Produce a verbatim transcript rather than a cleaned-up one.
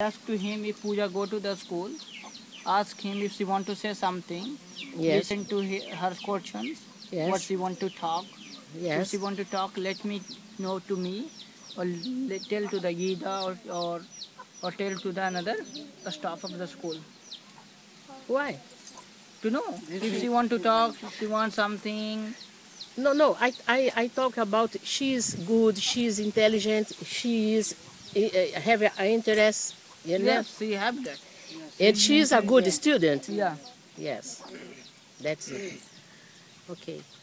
Ask to him if Pooja go to the school. Ask him if she want to say something. Yes. Listen to he, her questions. Yes. What she want to talk. Yes. If she want to talk, let me know to me, or let, tell to the Gita, or, or or tell to the another the staff of the school. Why? To know if she want to talk, if she want something. No, no. I, I, I talk about she's good. She's intelligent. She is uh, have an interest. You know? Yes, she have that. And she's a good student. Yeah. Yes. That's it. Okay.